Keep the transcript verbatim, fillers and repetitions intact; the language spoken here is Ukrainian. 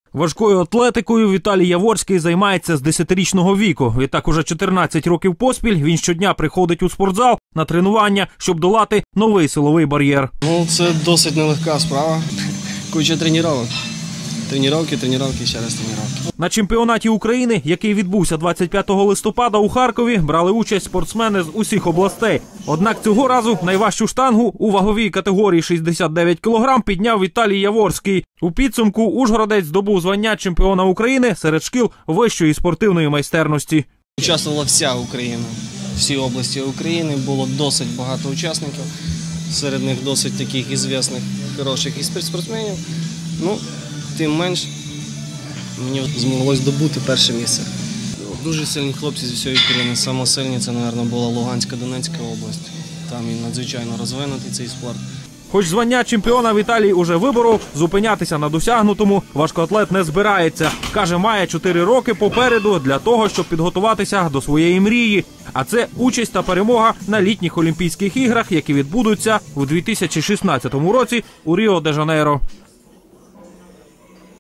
Важкою атлетикою Віталій Яворський займається з десятирічного віку. Відтак уже чотирнадцять років поспіль він щодня приходить у спортзал на тренування, щоб долати новий силовий бар'єр. Ну, це досить нелегка справа. Куча тренувань. Тренування, тренування, ще раз тренування. На чемпіонаті України, який відбувся двадцять п'ятого листопада у Харкові, брали участь спортсмени з усіх областей. Однак цього разу найважчу штангу у ваговій категорії шістдесят дев'ять кілограм підняв Віталій Яворський. У підсумку ужгородець здобув звання чемпіона України серед шкіл вищої спортивної майстерності. Участвувала вся Україна, всі області України, було досить багато учасників. Серед них досить таких ізвісних, хороших і спортсменів. Ну, тим менш, мені змоглося здобути перше місце. Дуже сильні хлопці з усієї України. Саме сильні це, мабуть, була Луганська, Донецька область. Там і надзвичайно розвинутий цей спорт. Хоч звання чемпіона Віталій уже виборов, зупинятися на досягнутому важкоатлет не збирається. Каже, має чотири роки попереду для того, щоб підготуватися до своєї мрії. А це участь та перемога на літніх Олімпійських іграх, які відбудуться у дві тисячі шістнадцятому році у Ріо-де-Жанейро.